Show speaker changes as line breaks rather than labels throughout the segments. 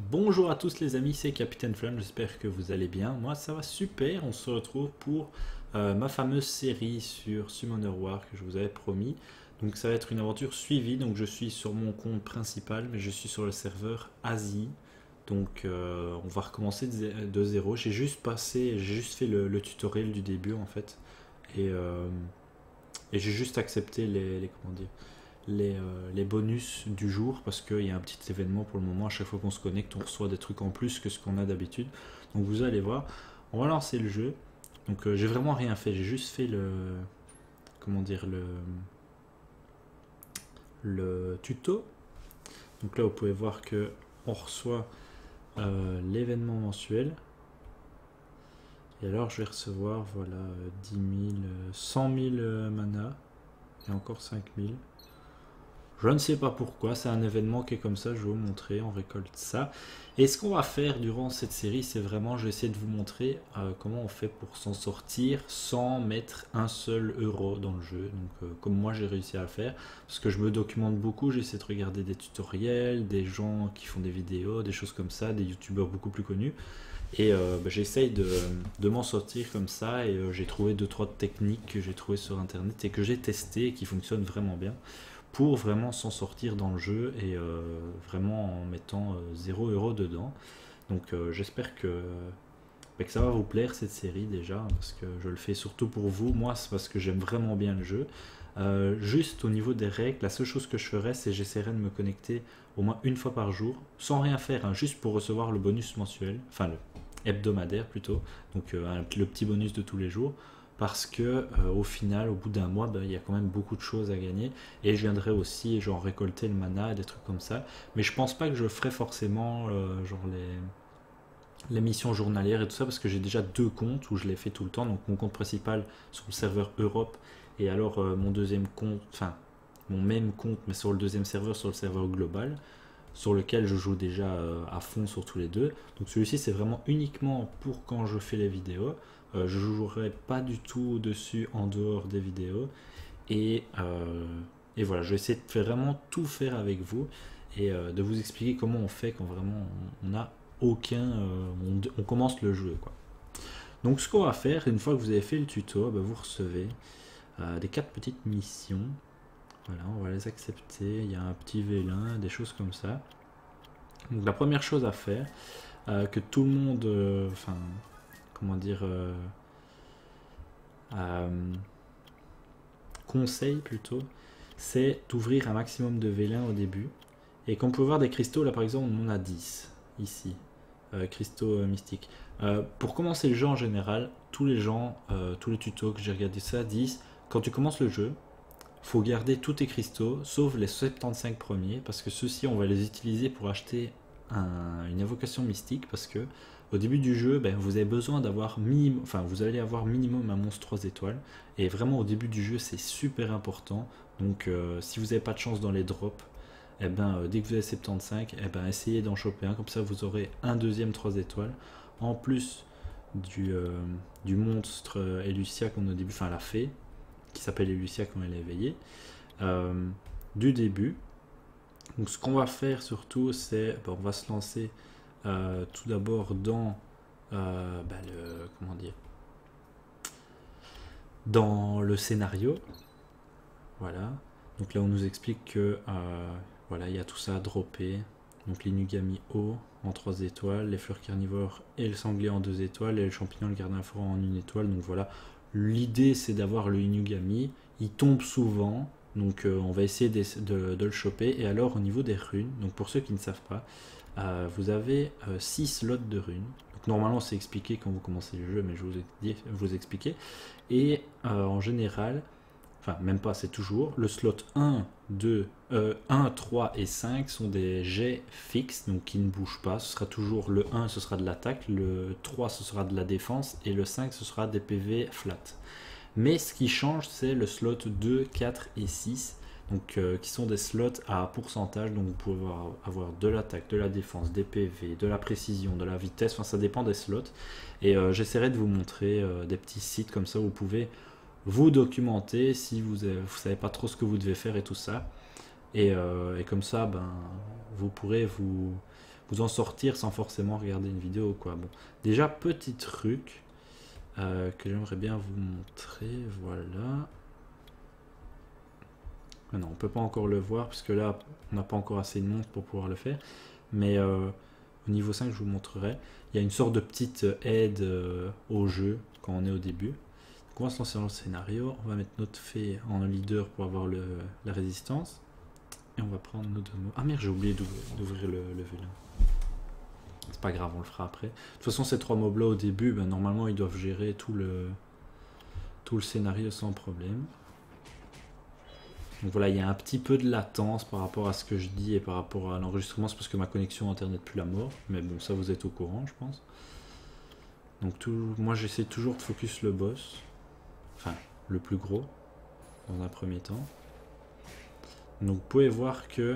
Bonjour à tous les amis, c'est Capitaine Flamme, j'espère que vous allez bien. Moi ça va super, on se retrouve pour ma fameuse série sur Summoner War que je vous avais promis. Donc ça va être une aventure suivie, donc je suis sur mon compte principal, mais je suis sur le serveur Asie. Donc on va recommencer de zéro. J'ai juste fait le tutoriel du début en fait. Et, euh, et j'ai juste accepté comment dire, les bonus du jour parce qu'il y a un petit événement pour le moment. À chaque fois qu'on se connecte, on reçoit des trucs en plus que ce qu'on a d'habitude. Donc vous allez voir, on va lancer le jeu. Donc j'ai vraiment rien fait, j'ai juste fait comment dire, le tuto. Donc là vous pouvez voir que on reçoit l'événement mensuel. Et alors je vais recevoir voilà 10 000, 100 000 mana et encore 5 000. Je ne sais pas pourquoi, c'est un événement qui est comme ça, je vais vous montrer, on récolte ça. Et ce qu'on va faire durant cette série, c'est vraiment, je vais essayer de vous montrer comment on fait pour s'en sortir sans mettre un seul euro dans le jeu. Donc comme moi j'ai réussi à le faire, parce que je me documente beaucoup, j'essaie de regarder des tutoriels, des gens qui font des vidéos, des choses comme ça, des youtubeurs beaucoup plus connus. Et j'essaye de m'en sortir comme ça, et j'ai trouvé 2-3 techniques que j'ai trouvées sur internet et que j'ai testées et qui fonctionnent vraiment bien pour vraiment s'en sortir dans le jeu et vraiment en mettant 0 € dedans. Donc j'espère que ça va vous plaire cette série déjà, parce que je le fais surtout pour vous. Moi c'est parce que j'aime vraiment bien le jeu. Juste au niveau des règles, la seule chose que je ferais, c'est j'essaierais de me connecter au moins une fois par jour, sans rien faire, hein, juste pour recevoir le bonus mensuel, enfin le hebdomadaire plutôt, donc le petit bonus de tous les jours, parce que au final, au bout d'un mois, il y a quand même beaucoup de choses à gagner, et je viendrai aussi genre récolter le mana et des trucs comme ça, mais je pense pas que je ferai forcément genre les missions journalières et tout ça, parce que j'ai déjà deux comptes où je les fais tout le temps, donc mon compte principal sur le serveur Europe, et alors mon deuxième compte, enfin mon même compte mais sur le deuxième serveur, sur le serveur global, sur lequel je joue déjà à fond sur tous les deux. Donc celui-ci c'est vraiment uniquement pour quand je fais les vidéos. Je ne jouerai pas du tout dessus en dehors des vidéos. Et, euh, et voilà, je vais essayer de vraiment tout faire avec vous et de vous expliquer comment on fait quand vraiment on n'a aucun... on commence le jeu, quoi. Donc ce qu'on va faire, une fois que vous avez fait le tuto, vous recevez des 4 petites missions. Voilà, on va les accepter. Il y a un petit vélin, des choses comme ça. Donc la première chose à faire, que tout le monde, enfin, comment dire, euh, conseille plutôt, c'est d'ouvrir un maximum de vélins au début. Et comme on peut voir des cristaux, là par exemple, on en a 10 ici, cristaux mystiques. Pour commencer le jeu en général, tous les tutos que j'ai regardé ça disent, quand tu commences le jeu, faut garder tous tes cristaux, sauf les 75 premiers, parce que ceux-ci, on va les utiliser pour acheter une invocation mystique, parce que au début du jeu, vous avez besoin d'avoir minimum, enfin vous allez avoir minimum un monstre 3 étoiles, et vraiment au début du jeu, c'est super important. Donc si vous n'avez pas de chance dans les drops, dès que vous avez 75, essayez d'en choper un, comme ça vous aurez un deuxième 3 étoiles, en plus du monstre Elucia qu'on a au début, enfin la fée, qui s'appelle Elucia quand elle est éveillée, du début. Donc ce qu'on va faire surtout, c'est on va se lancer tout d'abord dans comment dire, dans le scénario. Voilà. Donc là on nous explique que voilà, il y a tout ça à dropper. Donc l'Inugami O en 3 étoiles, les fleurs carnivores et le sanglier en 2 étoiles, et le champignon le gardien forêt en 1 étoile. Donc voilà, l'idée c'est d'avoir le Inugami, il tombe souvent, donc on va essayer de le choper. Et alors au niveau des runes, donc pour ceux qui ne savent pas, vous avez 6 slots de runes. Donc normalement c'est expliqué quand vous commencez le jeu, mais je vais vous expliquer. Et en général, enfin même pas, c'est toujours le slot 1, 2, 1, 3 et 5 sont des jets fixes, donc qui ne bougent pas. Ce sera toujours le 1, ce sera de l'attaque, le 3 ce sera de la défense, et le 5 ce sera des PV flat. Mais ce qui change, c'est le slot 2, 4 et 6, donc qui sont des slots à pourcentage. Donc vous pouvez avoir de l'attaque, de la défense, des PV, de la précision, de la vitesse, enfin ça dépend des slots. Et j'essaierai de vous montrer des petits sites comme ça où vous pouvez vous documenter si vous savez pas trop ce que vous devez faire et tout ça. Et comme ça, vous pourrez vous vous en sortir sans forcément regarder une vidéo, quoi. Bon, déjà, petit truc que j'aimerais bien vous montrer, voilà. Ah non, on peut pas encore le voir, parce que là, on n'a pas encore assez de monde pour pouvoir le faire. Mais au niveau 5, je vous montrerai. Il y a une sorte de petite aide au jeu quand on est au début. Donc on va se lancer dans le scénario. On va mettre notre fée en leader pour avoir la résistance. Et on va prendre nos 2 mobs. Ah merde, j'ai oublié d'ouvrir le vélin. C'est pas grave, on le fera après. De toute façon, ces 3 mobs là au début, ben, normalement, ils doivent gérer tout le scénario sans problème. Donc voilà, il y a un petit peu de latence par rapport à ce que je dis et par rapport à l'enregistrement. C'est parce que ma connexion internet plus la mort. Mais bon, ça vous êtes au courant, je pense. Donc moi, j'essaie toujours de focus le boss. Enfin, le plus gros, dans un premier temps. Donc vous pouvez voir que...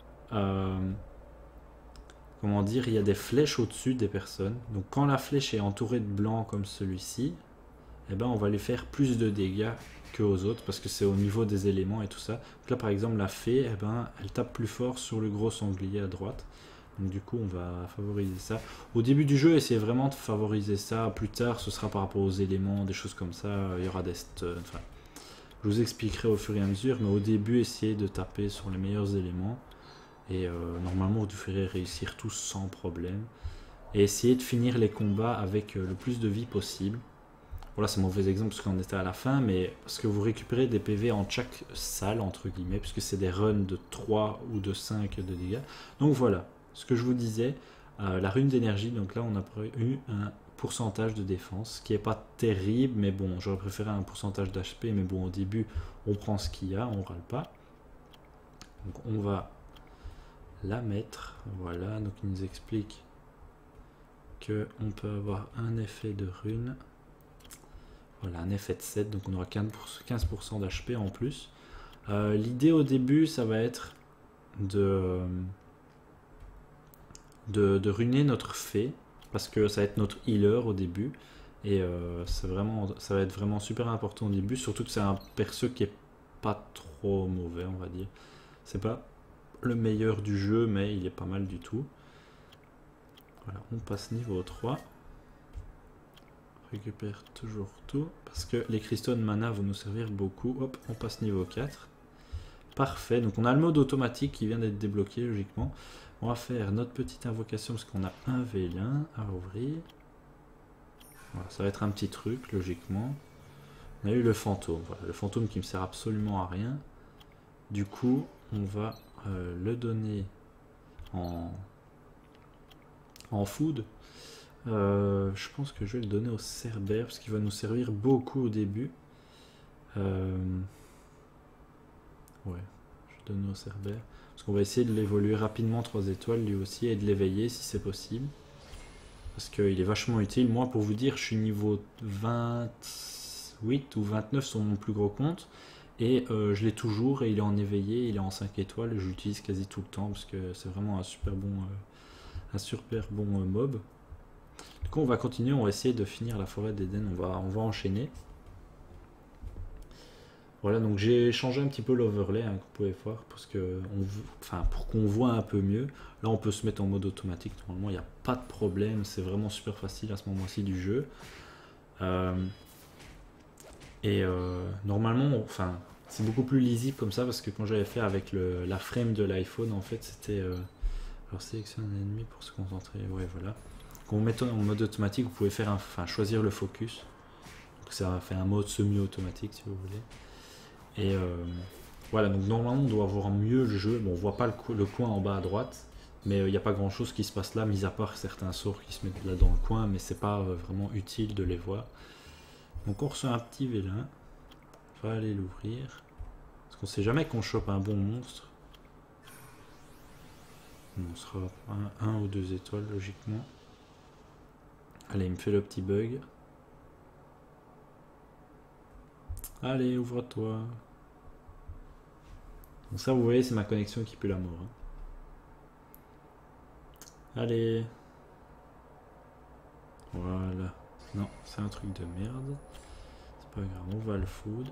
comment dire, il y a des flèches au-dessus des personnes. Donc quand la flèche est entourée de blanc comme celui-ci, eh ben, on va lui faire plus de dégâts qu'aux autres parce que c'est au niveau des éléments et tout ça. Donc là par exemple la fée, eh ben, elle tape plus fort sur le gros sanglier à droite. Donc du coup on va favoriser ça. Au début du jeu, essayez vraiment de favoriser ça. Plus tard ce sera par rapport aux éléments, des choses comme ça. Il y aura des stuns. Enfin, je vous expliquerai au fur et à mesure. Mais au début essayez de taper sur les meilleurs éléments. Et normalement vous devrez réussir tous sans problème. Et essayez de finir les combats avec le plus de vie possible. Voilà, c'est un mauvais exemple parce qu'on était à la fin, mais parce que vous récupérez des PV en chaque salle, entre guillemets, puisque c'est des runs de 3 ou de 5 de dégâts. Donc voilà, ce que je vous disais, la rune d'énergie, donc là on a eu un pourcentage de défense, qui n'est pas terrible, mais bon, j'aurais préféré un pourcentage d'HP, mais bon, au début, on prend ce qu'il y a, on râle pas. Donc on va la mettre, voilà, donc il nous explique qu'on peut avoir un effet de rune. Voilà, un effet de 7, donc on aura 15% d'HP en plus. L'idée au début, ça va être de ruiner notre fée, parce que ça va être notre healer au début. Et ça va être vraiment super important au début, surtout que c'est un perso qui est pas trop mauvais, on va dire. C'est pas le meilleur du jeu, mais il est pas mal du tout. Voilà, on passe niveau 3. Récupère toujours tout parce que les cristaux de mana vont nous servir beaucoup. Hop, on passe niveau 4. Parfait, donc on a le mode automatique qui vient d'être débloqué logiquement. On va faire notre petite invocation parce qu'on a un vélin à ouvrir. Voilà, ça va être un petit truc logiquement. On a eu le fantôme, voilà, le fantôme qui me sert absolument à rien. Du coup, on va le donner en food. Je pense que je vais le donner au Cerbère parce qu'il va nous servir beaucoup au début. Ouais, je vais le donner au Cerbère parce qu'on va essayer de l'évoluer rapidement 3 étoiles lui aussi et de l'éveiller si c'est possible. Parce qu'il est vachement utile. Moi, pour vous dire, je suis niveau 28 ou 29 sur mon plus gros compte. Et je l'ai toujours et il est en éveillé, il est en 5 étoiles et je l'utilise quasi tout le temps parce que c'est vraiment un super bon mob. Du coup on va continuer, on va essayer de finir la forêt d'Eden, on va enchaîner. Voilà, donc j'ai changé un petit peu l'overlay, hein, que vous pouvez voir, parce que pour qu'on voit un peu mieux. Là on peut se mettre en mode automatique, normalement il n'y a pas de problème, c'est vraiment super facile à ce moment-ci du jeu. Normalement, c'est beaucoup plus lisible comme ça, parce que quand j'avais fait avec la frame de l'iPhone, en fait c'était... alors sélectionne un ennemi pour se concentrer, ouais voilà. Quand vous mettez en mode automatique, vous pouvez faire choisir le focus. Donc ça fait un mode semi-automatique si vous voulez. Et voilà, donc normalement on doit voir mieux le jeu. Bon, on voit pas le coin en bas à droite, mais il n'y a pas grand chose qui se passe là, mis à part certains sorts qui se mettent là dans le coin, mais c'est pas vraiment utile de les voir. Donc on reçoit un petit vélin. On va aller l'ouvrir. Parce qu'on sait jamais qu'on chope un bon monstre. On sera 1 ou 2 étoiles logiquement. Allez, il me fait le petit bug. Allez, ouvre-toi. Donc ça, vous voyez, c'est ma connexion qui pue la mort. Hein. Allez. Voilà. Non, c'est un truc de merde. C'est pas grave, on va le food.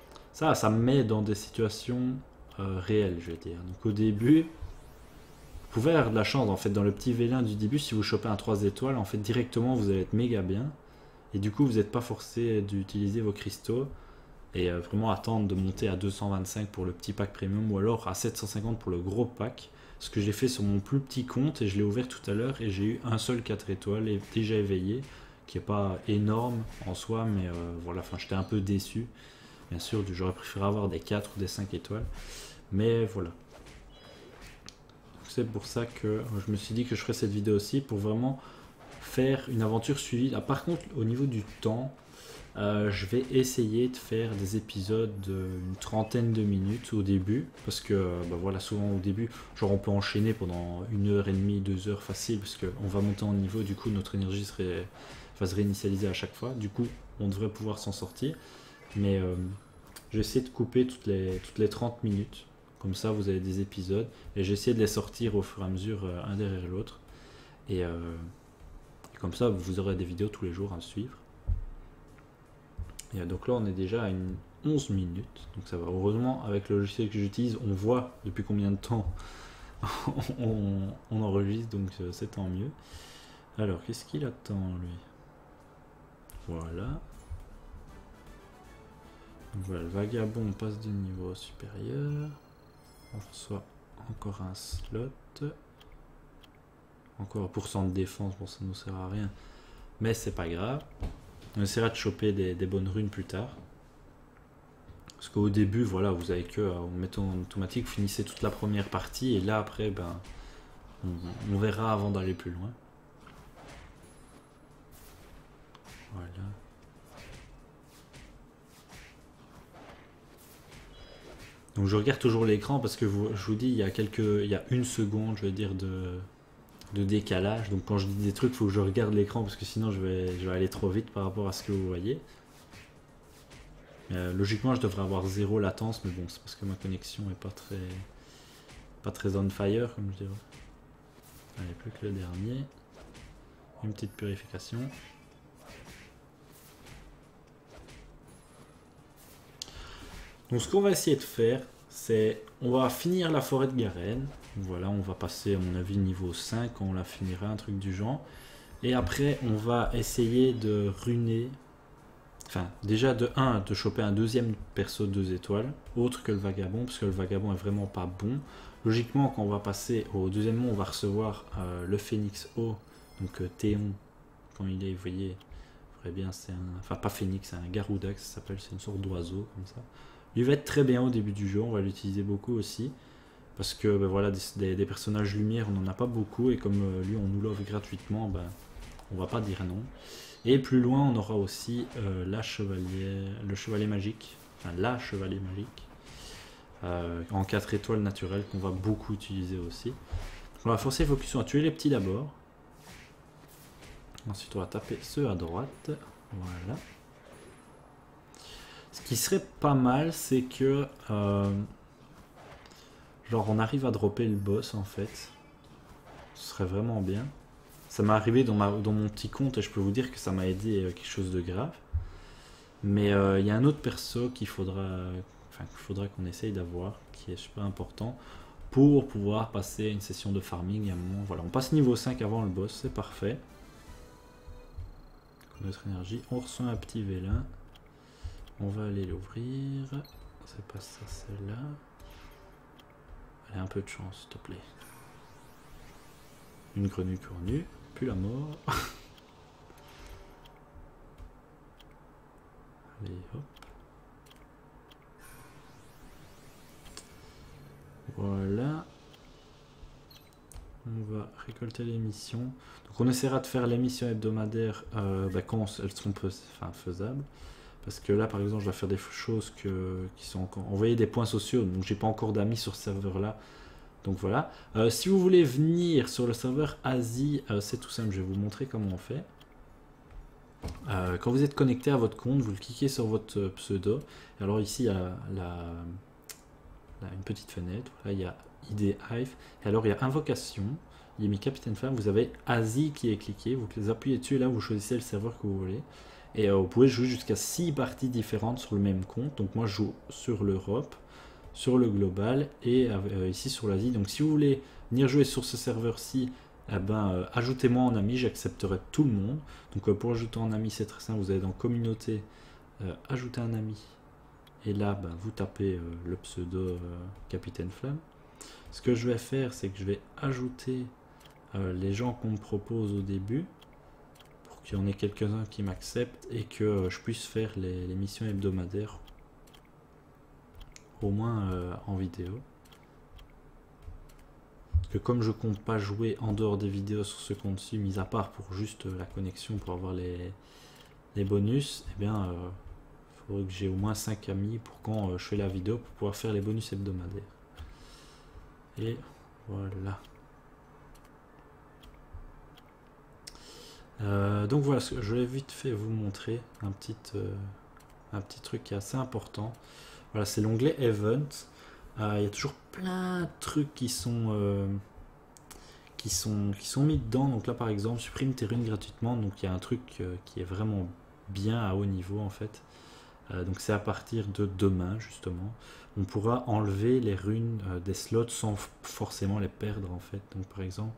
Ça me met dans des situations réelles, je vais dire. Donc au début, pouvez avoir de la chance en fait dans le petit vélin du début. Si vous chopez un 3 étoiles, en fait directement vous allez être méga bien. Et du coup vous n'êtes pas forcé d'utiliser vos cristaux. Et vraiment attendre de monter à 225 pour le petit pack premium ou alors à 750 pour le gros pack. Ce que j'ai fait sur mon plus petit compte et je l'ai ouvert tout à l'heure et j'ai eu un seul 4 étoiles et déjà éveillé, qui n'est pas énorme en soi, mais voilà, enfin j'étais un peu déçu. Bien sûr, j'aurais préféré avoir des 4 ou des 5 étoiles, mais voilà. C'est pour ça que je me suis dit que je ferais cette vidéo aussi pour vraiment faire une aventure suivie. Ah, par contre, au niveau du temps, je vais essayer de faire des épisodes d'une trentaine de minutes au début, parce que bah voilà, souvent au début, genre on peut enchaîner pendant 1h30, 2 heures facile, parce qu'on va monter en niveau, du coup notre énergie va se réinitialiser à chaque fois, du coup on devrait pouvoir s'en sortir, mais je vais essayer de couper toutes les 30 minutes, comme ça vous avez des épisodes, et j'ai essayé de les sortir au fur et à mesure un derrière l'autre, et comme ça vous aurez des vidéos tous les jours à suivre. Et donc là on est déjà à une 11 minutes, donc ça va. Heureusement avec le logiciel que j'utilise on voit depuis combien de temps on enregistre, donc c'est tant mieux. Alors qu'est-ce qu'il attend lui? Voilà. Donc voilà, le vagabond on passe de niveau supérieur, on reçoit encore un slot, encore 1% de défense, bon ça nous sert à rien mais c'est pas grave. On essaiera de choper des bonnes runes plus tard. Parce qu'au début, voilà, vous avez que en mettant en automatique, vous finissez toute la première partie et là après, ben, on verra avant d'aller plus loin. Voilà. Donc je regarde toujours l'écran parce que je vous dis, il y a une seconde, je veux dire, de décalage. Donc quand je dis des trucs, il faut que je regarde l'écran parce que sinon je vais aller trop vite par rapport à ce que vous voyez. Logiquement je devrais avoir 0 latence, mais bon c'est parce que ma connexion est pas très on fire comme je dirais. Allez, plus que le dernier. Une petite purification. Donc ce qu'on va essayer de faire, c'est on va finir la forêt de Garen. Voilà, on va passer à mon avis niveau 5 quand on la finira, un truc du genre. Et après on va essayer de runer, enfin déjà de choper un deuxième perso de 2 étoiles, autre que le vagabond, parce que le vagabond est vraiment pas bon. Logiquement quand on va passer au deuxième mot, on va recevoir le phénix O, donc Théon, quand il est, vous voyez, bien c'est un, enfin pas phénix, c'est un garouda ça s'appelle, c'est une sorte d'oiseau comme ça. Il va être très bien au début du jeu, on va l'utiliser beaucoup aussi. Parce que ben voilà, des personnages lumière, on n'en a pas beaucoup. Et comme lui, on nous l'offre gratuitement, ben, on va pas dire non. Et plus loin, on aura aussi le chevalier magique. Enfin, la chevalier magique. En 4 étoiles naturelles, qu'on va beaucoup utiliser aussi. Donc, on va forcer focus, on va tuer les petits d'abord. Ensuite, on va taper ceux à droite. Voilà. Ce qui serait pas mal, c'est que genre on arrive à dropper le boss en fait. Ce serait vraiment bien. Ça m'est arrivé dans mon petit compte et je peux vous dire que ça m'a aidé quelque chose de grave. Mais il y a un autre perso qu'il faudra qu'on essaye d'avoir, qui est super important pour pouvoir passer une session de farming à un moment. Voilà, on passe niveau 5 avant le boss, c'est parfait. Notre énergie, on reçoit un petit vélin. On va aller l'ouvrir. C'est pas ça, celle-là. Allez, un peu de chance, s'il te plaît. Une grenouille cornue, puis la mort. Allez, hop. Voilà. On va récolter les missions. Donc on essaiera de faire les missions hebdomadaires quand elles seront faisables. Parce que là, par exemple, je dois faire des choses qui sont encore... Envoyer des points sociaux, donc j'ai pas encore d'amis sur ce serveur-là. Donc voilà. Si vous voulez venir sur le serveur Asie, c'est tout simple, je vais vous montrer comment on fait. Quand vous êtes connecté à votre compte, vous le cliquez sur votre pseudo. Et alors ici, il y a une petite fenêtre. Là, il y a ID Hive. Et alors, il y a Invocation. Il est mis Capitaine Femme. Vous avez Asie qui est cliqué. Vous appuyez dessus et là, vous choisissez le serveur que vous voulez. Et vous pouvez jouer jusqu'à 6 parties différentes sur le même compte. Donc moi je joue sur l'Europe, sur le global et ici sur l'Asie. Donc si vous voulez venir jouer sur ce serveur-ci, eh ben, ajoutez-moi en ami, j'accepterai tout le monde. Donc pour ajouter en ami, c'est très simple, vous allez dans communauté, ajouter un ami. Et là, ben, vous tapez le pseudo Capitaine Flamme. Ce que je vais faire, c'est que je vais ajouter les gens qu'on me propose au début, pour qu'il y en ait quelques-uns qui m'acceptent et que je puisse faire les missions hebdomadaires, au moins en vidéo. Que comme je compte pas jouer en dehors des vidéos sur ce compte-ci, mis à part pour juste la connexion pour avoir les bonus, eh bien, il faudrait que j'ai au moins 5 amis pour quand je fais la vidéo pour pouvoir faire les bonus hebdomadaires. Et voilà. Donc voilà, je vais vite fait vous montrer un petit truc qui est assez important. Voilà, c'est l'onglet Event. Il y a toujours plein de trucs qui sont mis dedans. Donc là par exemple, supprime tes runes gratuitement. Donc il y a un truc qui est vraiment bien à haut niveau en fait. Donc c'est à partir de demain justement. On pourra enlever les runes des slots sans forcément les perdre en fait. Donc par exemple,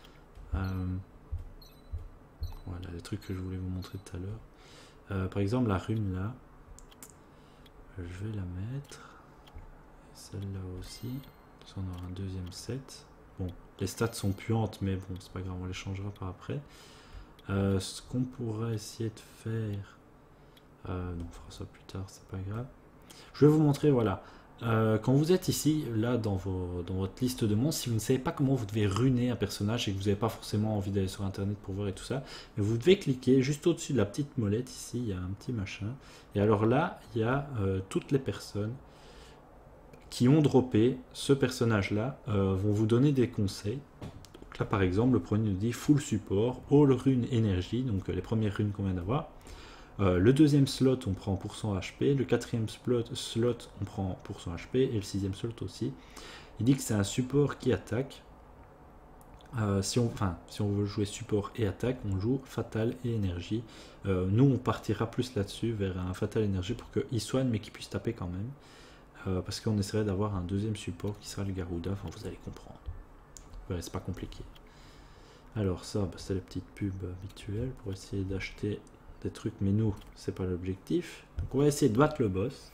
voilà les trucs que je voulais vous montrer tout à l'heure. Par exemple la rune là, je vais la mettre. Celle-là aussi. On aura un deuxième set. Bon, les stats sont puantes, mais bon, c'est pas grave, on les changera par après. Ce qu'on pourrait essayer de faire... non, on fera ça plus tard, c'est pas grave. Je vais vous montrer, voilà. Quand vous êtes ici, là, dans votre liste de monstres, si vous ne savez pas comment vous devez runer un personnage et que vous n'avez pas forcément envie d'aller sur internet pour voir et tout ça, mais vous devez cliquer juste au-dessus de la petite molette, ici, il y a un petit machin. Et alors là, il y a toutes les personnes qui ont droppé ce personnage-là, vont vous donner des conseils. Donc là, par exemple, le premier nous dit full support, all rune énergie, donc les premières runes qu'on vient d'avoir. Le deuxième slot, on prend % HP. Le quatrième slot, on prend % HP. Et le sixième slot aussi. Il dit que c'est un support qui attaque. Si on veut jouer support et attaque, on joue fatal et énergie. Nous, on partira plus là-dessus, vers un fatal énergie pour qu'il soigne, mais qu'il puisse taper quand même. Parce qu'on essaierait d'avoir un deuxième support qui sera le Garuda, enfin vous allez comprendre. Ouais, c'est pas compliqué. Alors ça, bah, c'est la petite pub habituelle pour essayer d'acheter des trucs, mais nous, c'est pas l'objectif. Donc on va essayer de battre le boss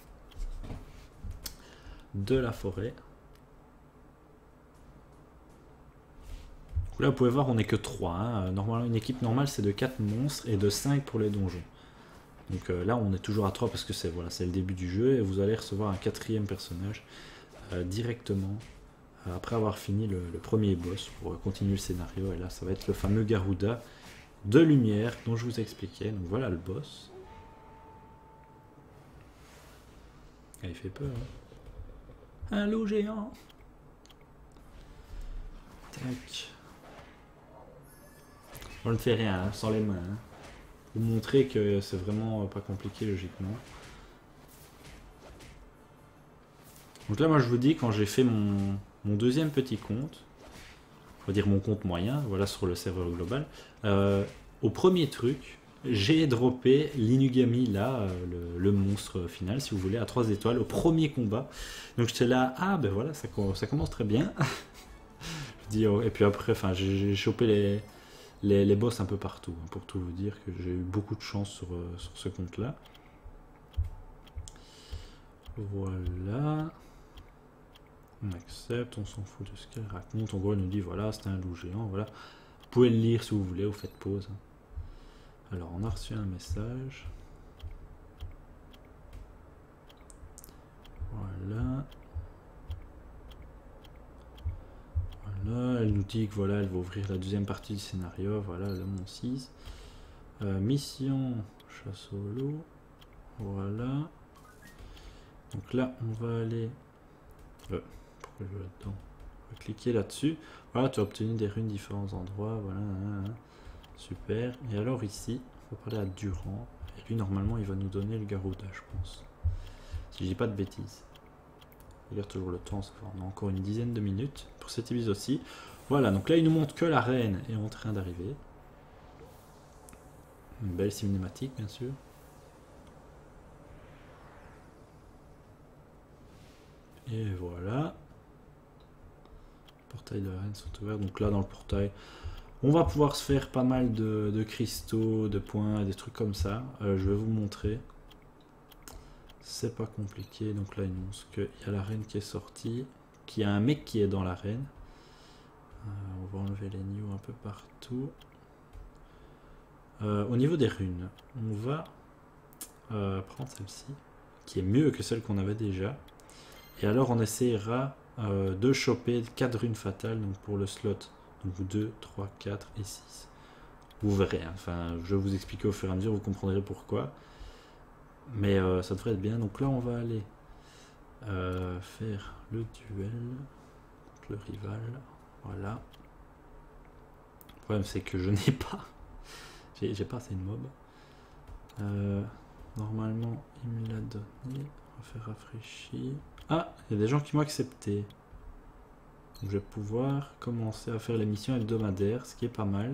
de la forêt. Donc là, vous pouvez voir, on n'est que 3. Hein. Normalement, une équipe normale, c'est de 4 monstres et de 5 pour les donjons. Donc là, on est toujours à 3 parce que c'est le début du jeu et vous allez recevoir un 4e personnage directement après avoir fini le premier boss pour continuer le scénario. Et là, ça va être le fameux Garuda de lumière dont je vous expliquais. Donc voilà le boss. Ah, il fait peur. Hein. Un loup géant. Tac. On ne fait rien, hein, sans les mains. Hein. Vous montrer que c'est vraiment pas compliqué logiquement. Donc là moi je vous dis, quand j'ai fait mon deuxième petit compte, on va dire mon compte moyen, voilà sur le serveur global, au premier truc, j'ai droppé l'Inugami là, le monstre final si vous voulez, à 3 étoiles au premier combat. Donc j'étais là, ah ben voilà, ça commence très bien. Je dis, oh, et puis après, enfin j'ai chopé les boss un peu partout, hein, pour tout vous dire que j'ai eu beaucoup de chance sur ce compte là. Voilà. On accepte, on s'en fout de ce qu'elle raconte. En gros, elle nous dit voilà, c'était un loup géant. Voilà. Vous pouvez le lire si vous voulez, vous faites pause. Alors, on a reçu un message. Voilà. Voilà, elle nous dit que voilà, elle va ouvrir la deuxième partie du scénario. Voilà, le Mont 6. Mission chasse au loup. Voilà. Donc là, on va aller. Pourquoi je vais là-dedans? On va cliquer là-dessus. Voilà, tu as obtenu des runes différents endroits. Voilà. Super. Et alors ici, on va parler à Durand. Et lui, normalement, il va nous donner le Garuda, je pense. Si je dis pas de bêtises. Regarde toujours le temps, ça fait, on a encore une dizaine de minutes pour cet épisode-ci. Voilà, donc là, il nous montre que la reine est en train d'arriver. Une belle cinématique, bien sûr. Et voilà. portails de l'arène sont ouverts. Donc là, dans le portail, on va pouvoir se faire pas mal de cristaux, de points, des trucs comme ça. Je vais vous montrer. C'est pas compliqué. Donc là, il nous montre qu'il y a l'arène qui est sortie, qu'il y a un mec qui est dans l'arène. On va enlever les news un peu partout. Au niveau des runes, on va prendre celle-ci, qui est mieux que celle qu'on avait déjà. Et alors, on essaiera de choper 4 runes fatales donc pour le slot. Donc 2, 3, 4 et 6. Vous verrez, hein. Enfin, je vais vous expliquer au fur et à mesure, vous comprendrez pourquoi. Mais ça devrait être bien. Donc là, on va aller faire le duel contre le rival. Voilà. Le problème, c'est que je n'ai pas. J'ai pas assez de mobs. Normalement, il me l'a donné. On va faire rafraîchir. Ah, il y a des gens qui m'ont accepté. Donc, je vais pouvoir commencer à faire les missions hebdomadaires, ce qui est pas mal.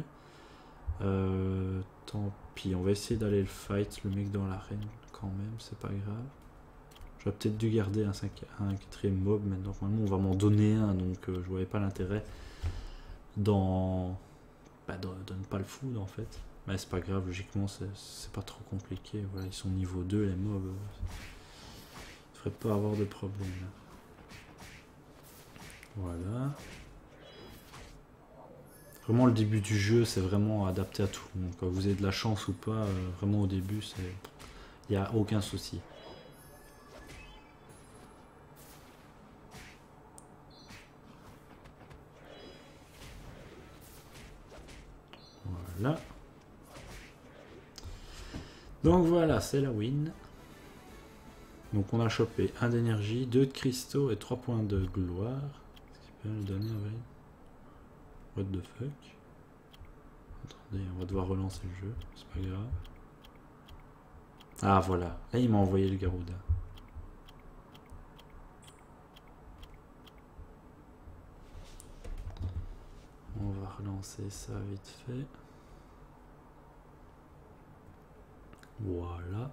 Tant pis, on va essayer d'aller le fight, le mec dans l'arène quand même, c'est pas grave. J'aurais peut-être dû garder un 4ème mob, mais normalement on va m'en donner un, donc je voyais pas l'intérêt de ne pas le foutre en fait. Mais c'est pas grave, logiquement c'est pas trop compliqué. Voilà, ils sont niveau 2 les mobs. Ça devrait pas avoir de problème là. Voilà. Vraiment le début du jeu c'est vraiment adapté à tout le monde. Quand vous avez de la chance ou pas, vraiment au début il n'y a aucun souci. Voilà. Donc voilà, c'est la win. Donc on a chopé 1 d'énergie, 2 de cristaux et 3 points de gloire. Ce qui peut me donner un vrai. What the fuck? Attendez, on va devoir relancer le jeu, c'est pas grave. Ah voilà, là il m'a envoyé le Garuda. On va relancer ça vite fait. Voilà.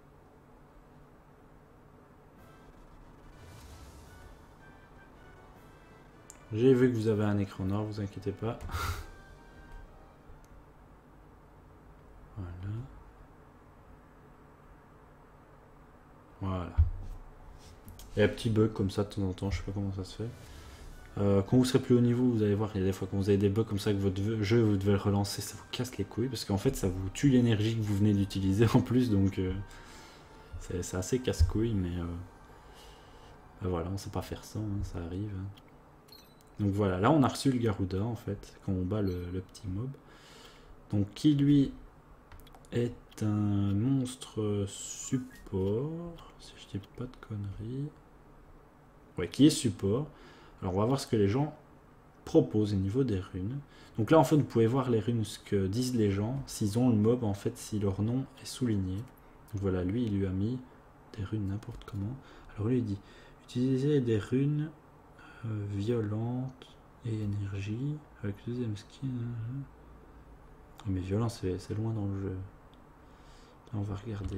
J'ai vu que vous avez un écran noir, vous inquiétez pas. Voilà. Voilà. Il y a un petit bug comme ça de temps en temps, je sais pas comment ça se fait. Quand vous serez plus haut niveau, vous allez voir, il y a des fois quand vous avez des bugs comme ça que votre jeu vous devez le relancer, ça vous casse les couilles parce qu'en fait ça vous tue l'énergie que vous venez d'utiliser en plus, donc c'est assez casse-couille, mais voilà, on sait pas faire ça, hein, ça arrive. Donc voilà, là on a reçu le Garuda en fait, quand on bat le petit mob. Donc qui lui est un monstre support, si je dis pas de conneries. Ouais, qui est support. Alors on va voir ce que les gens proposent au niveau des runes. Donc là en fait vous pouvez voir les runes, ce que disent les gens, s'ils ont le mob en fait, si leur nom est souligné. Donc voilà, lui il lui a mis des runes n'importe comment. Alors lui il dit, utilisez des runes violentes et énergie avec le deuxième skin. Mais violence c'est loin dans le jeu. Là, on va regarder.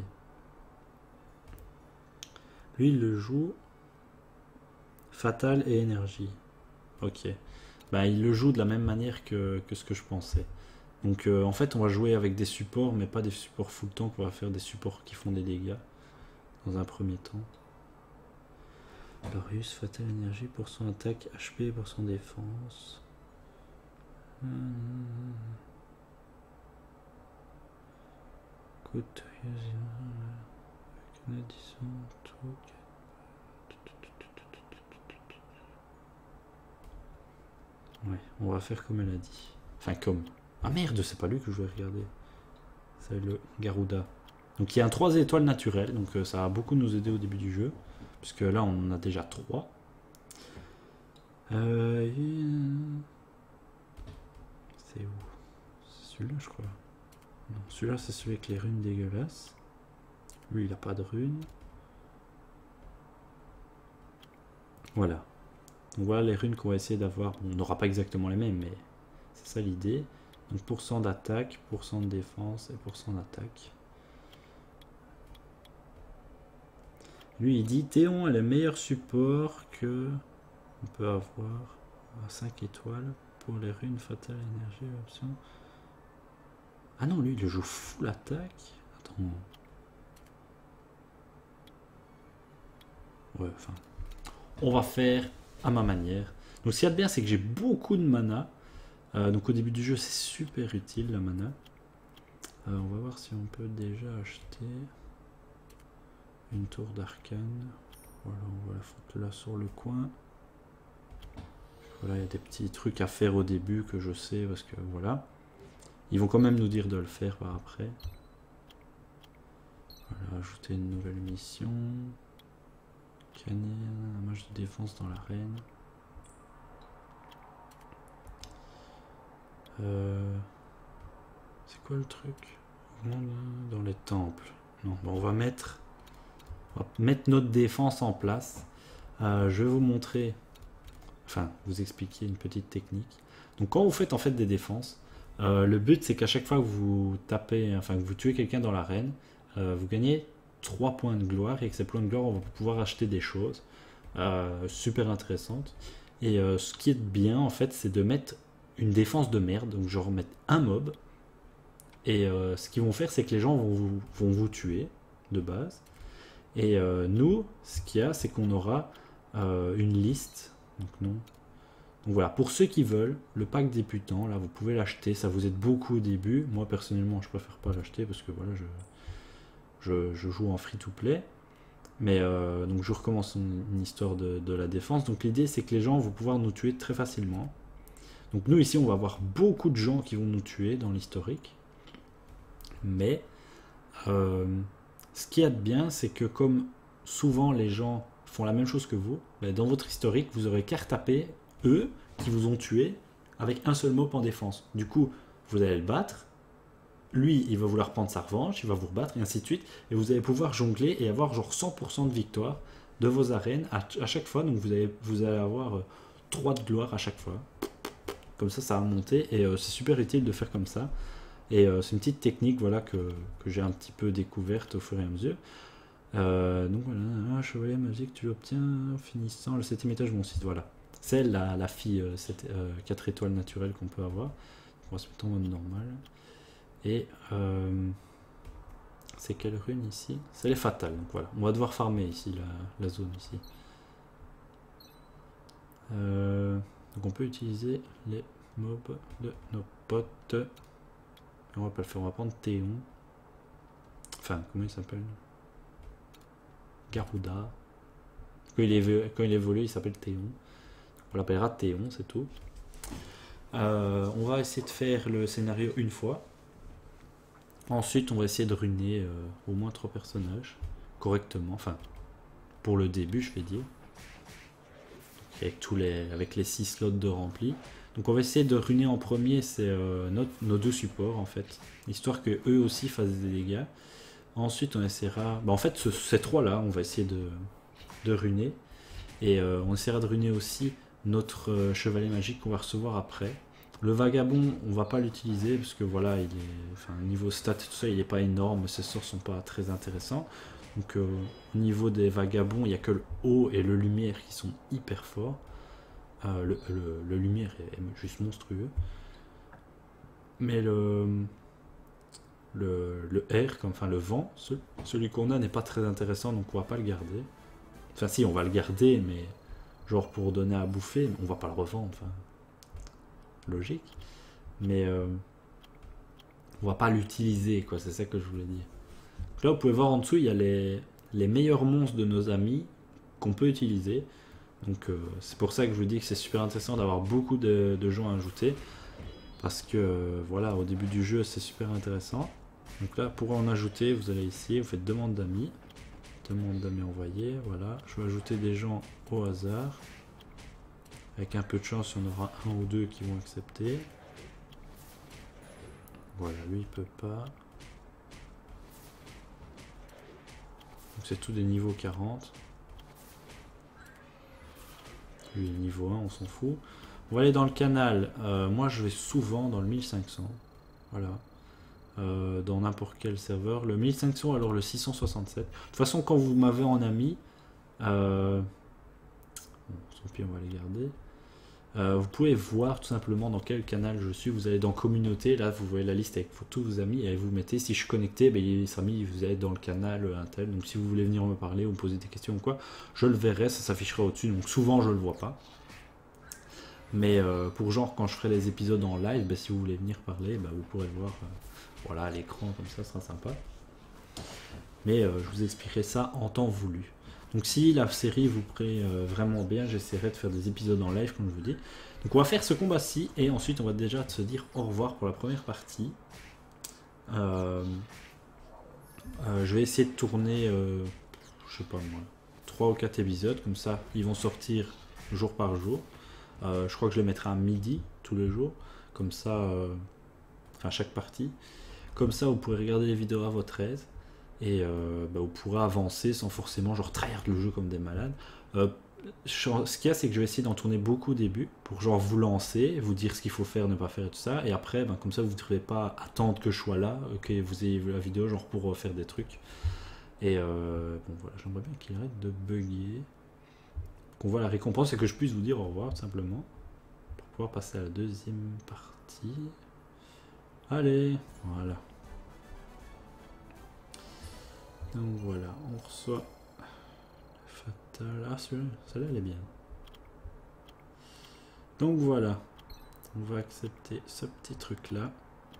Lui il le joue fatal et énergie. Ok. Bah, il le joue de la même manière que ce que je pensais. Donc en fait on va jouer avec des supports, mais pas des supports full tank, on va faire des supports qui font des dégâts dans un premier temps. Darius, fatal énergie pour son attaque, HP pour son défense. Coûte une addition, tout. Ouais, on va faire comme elle a dit. Enfin comme. Ah merde, c'est pas lui que je vais regarder. C'est le Garuda. Donc il y a un 3 étoiles naturel, donc ça va beaucoup nous aider au début du jeu. Puisque là on en a déjà 3. C'est où? C'est celui-là je crois. Non, celui-là c'est celui avec les runes dégueulasses. Lui il a pas de runes. Voilà. Donc voilà les runes qu'on va essayer d'avoir. Bon, on n'aura pas exactement les mêmes, mais c'est ça l'idée. Donc % d'attaque, % de défense et % d'attaque. Lui il dit Théon est le meilleur support que on peut avoir. 5 étoiles pour les runes fatales énergie option. Ah non, lui il le joue full attaque. Attends. Ouais, enfin. On va faire à ma manière. Donc ce qu'il y a de bien, c'est que j'ai beaucoup de mana. Donc au début du jeu, c'est super utile la mana. On va voir si on peut déjà acheter une tour d'arcane. Voilà, on va la foutre là sur le coin. Voilà, il y a des petits trucs à faire au début que je sais parce que voilà. Ils vont quand même nous dire de le faire par après. Voilà, ajouter une nouvelle mission. Gagner un match de défense dans l'arène. C'est quoi le truc? Dans les temples. Non, bon, on va mettre notre défense en place. Je vais vous montrer, enfin vous expliquer une petite technique. Donc quand vous faites en fait des défenses, le but c'est qu'à chaque fois que vous tapez, enfin que vous tuez quelqu'un dans l'arène, vous gagnez 3 points de gloire, et avec ces points de gloire on va pouvoir acheter des choses super intéressantes. Et ce qui est bien en fait, c'est de mettre une défense de merde, donc genre mettre un mob, et ce qu'ils vont faire c'est que les gens vont vous tuer de base, et nous ce qu'il y a c'est qu'on aura une liste, donc non. Donc voilà, pour ceux qui veulent, le pack débutant, là vous pouvez l'acheter, ça vous aide beaucoup au début. Moi personnellement je préfère pas l'acheter parce que voilà, je joue en free to play. Mais donc je recommence une histoire de la défense. Donc l'idée c'est que les gens vont pouvoir nous tuer très facilement. Donc nous ici on va avoir beaucoup de gens qui vont nous tuer dans l'historique. Mais ce qu'il y a de bien c'est que comme souvent les gens font la même chose que vous, ben dans votre historique vous aurez qu'à retaper eux qui vous ont tué avec un seul mob en défense. Du coup vous allez le battre. Lui, il va vouloir prendre sa revanche, il va vous rebattre, et ainsi de suite. Et vous allez pouvoir jongler et avoir genre 100% de victoire de vos arènes à chaque fois. Donc vous allez avoir 3 de gloire à chaque fois. Comme ça va monter. Et c'est super utile de faire comme ça. Et c'est une petite technique voilà, que j'ai un petit peu découverte au fur et à mesure. Donc voilà, un chevalier magique, tu obtiens en finissant le 7e étage de mon site. Voilà. C'est la fille 4 étoiles naturelles qu'on peut avoir. On va se mettre en mode normal. Et c'est quelle rune ici? C'est les fatales, donc voilà. On va devoir farmer ici la zone ici. Donc on peut utiliser les mobs de nos potes. On va pas le faire, on va prendre Théon. Enfin, comment il s'appelle? Garuda. Quand il est volé, il s'appelle Théon. On l'appellera Théon, c'est tout. On va essayer de faire le scénario une fois. Ensuite, on va essayer de ruiner au moins 3 personnages correctement, enfin pour le début, je vais dire, avec les 6 slots de remplis. Donc, on va essayer de ruiner en premier, c'est nos 2 supports en fait, histoire que eux aussi fassent des dégâts. Ensuite, on essaiera, en fait, ces 3 là, on va essayer de ruiner, et on essaiera de ruiner aussi notre chevalier magique qu'on va recevoir après. Le vagabond, on va pas l'utiliser parce que voilà, il est, enfin, niveau stats tout ça, il est pas énorme, ses sorts sont pas très intéressants. Donc au niveau des vagabonds, il y a que le haut et le lumière qui sont hyper forts. Le lumière est juste monstrueux. Mais le air, enfin le vent, celui qu'on a n'est pas très intéressant, donc on va pas le garder. Enfin si, on va le garder, mais genre pour donner à bouffer, on va pas le revendre. Enfin, logique, mais on va pas l'utiliser, quoi, c'est ça que je voulais dire. Donc là vous pouvez voir en dessous il y a les meilleurs monstres de nos amis qu'on peut utiliser, donc c'est pour ça que je vous dis que c'est super intéressant d'avoir beaucoup de gens à ajouter, parce que voilà, au début du jeu c'est super intéressant. Donc là pour en ajouter, vous allez ici, vous faites demande d'amis envoyée, voilà, je vais ajouter des gens au hasard. Avec un peu de chance, il y en aura 1 ou 2 qui vont accepter. Voilà, lui il peut pas. Donc c'est tout des niveaux 40. Lui niveau 1, on s'en fout. On va aller dans le canal. Moi je vais souvent dans le 1500. Voilà. Dans n'importe quel serveur. Le 1500, alors le 667. De toute façon, quand vous m'avez en ami, bon, tant pis, on va les garder. Vous pouvez voir tout simplement dans quel canal je suis. Vous allez dans communauté, là vous voyez la liste avec tous vos amis et vous mettez si je suis connecté, ben, il sera mis, vous allez dans le canal Intel. Donc si vous voulez venir me parler ou me poser des questions ou quoi, je le verrai, ça s'affichera au-dessus. Donc souvent je le vois pas. Mais pour genre quand je ferai les épisodes en live, ben, si vous voulez venir parler, ben, vous pourrez le voir voilà, à l'écran comme ça sera sympa. Mais je vous expliquerai ça en temps voulu. Donc si la série vous plaît vraiment bien, j'essaierai de faire des épisodes en live comme je vous dis. Donc on va faire ce combat-ci et ensuite on va déjà se dire au revoir pour la première partie. Je vais essayer de tourner, je sais pas moi, 3 ou 4 épisodes, comme ça ils vont sortir jour par jour. Je crois que je les mettrai à midi tous les jours, comme ça, enfin chaque partie. Comme ça vous pourrez regarder les vidéos à votre aise. Et bah, vous pourrez avancer sans forcément genre tryhard le jeu comme des malades. Ce qu'il y a, c'est que je vais essayer d'en tourner beaucoup au début pour genre vous lancer, vous dire ce qu'il faut faire, ne pas faire et tout ça. Et après, ben, comme ça, vous ne devez pas attendre que je sois là, que vous ayez vu la vidéo genre pour faire des trucs. Et bon voilà, j'aimerais bien qu'il arrête de bugger. Qu'on voit la récompense et que je puisse vous dire au revoir tout simplement. Pour pouvoir passer à la deuxième partie. Allez, voilà. Donc voilà, on reçoit Fatal. Ah, celle-là elle est bien. Donc voilà, on va accepter ce petit truc là.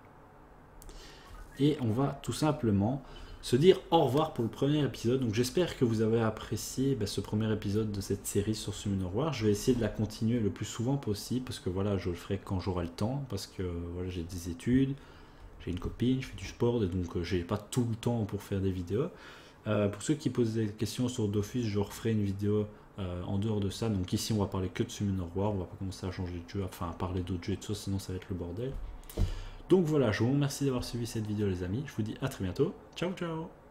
Et on va tout simplement se dire au revoir pour le premier épisode. Donc j'espère que vous avez apprécié ce premier épisode de cette série sur Summoner War. Je vais essayer de la continuer le plus souvent possible parce que voilà, je le ferai quand j'aurai le temps. Parce que voilà, j'ai des études. J'ai une copine, je fais du sport et donc j'ai pas tout le temps pour faire des vidéos. Pour ceux qui posent des questions sur Dofus, je referai une vidéo en dehors de ça. Donc ici on va parler que de Summoner War, on va pas commencer à changer de jeu, enfin à parler d'autres jeux et tout ça, sinon ça va être le bordel. Donc voilà, je vous remercie d'avoir suivi cette vidéo les amis, je vous dis à très bientôt, ciao ciao.